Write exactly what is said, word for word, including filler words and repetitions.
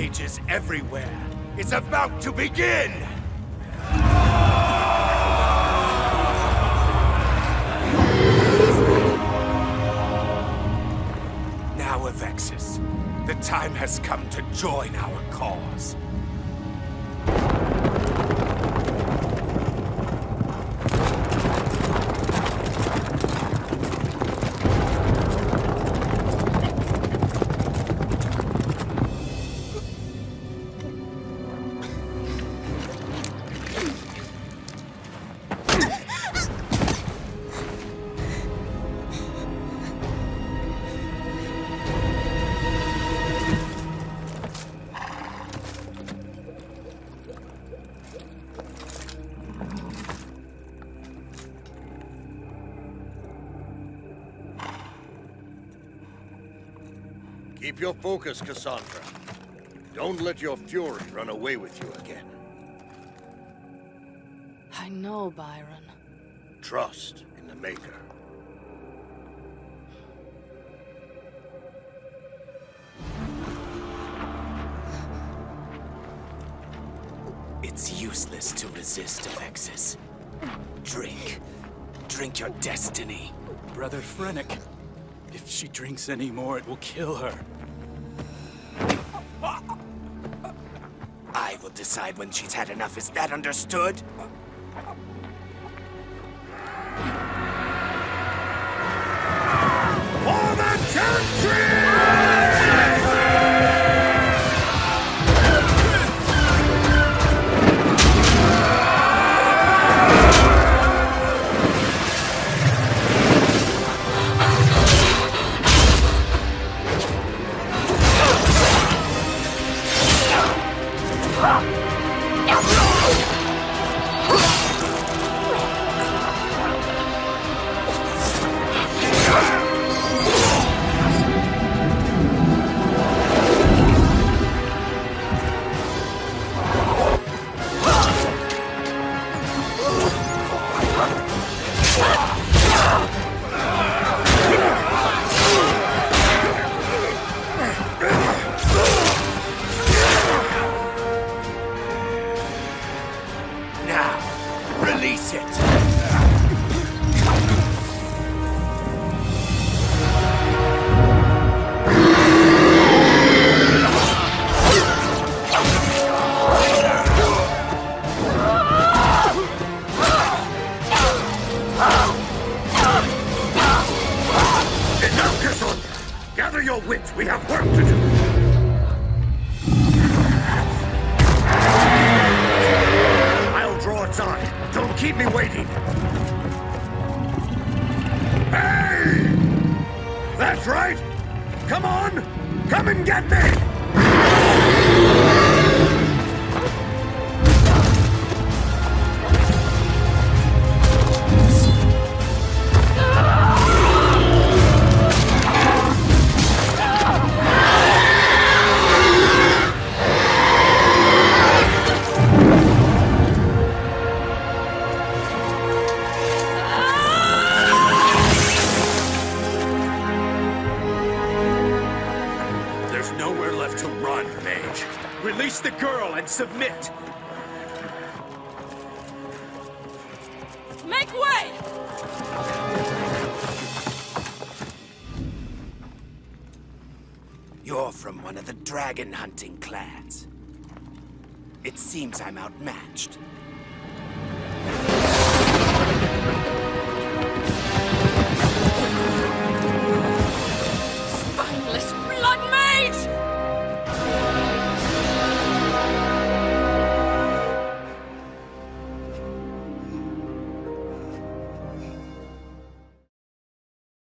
mages everywhere. It's about to begin! Now, Avexis, the time has come to join our cause. Keep your focus, Cassandra. Don't let your fury run away with you again. I know, Byron. Trust in the Maker. It's useless to resist, Avexis. Drink. Drink your destiny. Brother Frennick. If she drinks any more, it will kill her. I will decide when she's had enough. Is that understood? For the Chantry! Release it! Enough, Cassandra! Gather your wits, we have work to do! I'll draw its eye. Don't keep me waiting! Hey! That's right! Come on! Come and get me! Release the girl and submit! Make way! You're from one of the dragon hunting clans. It seems I'm outmatched.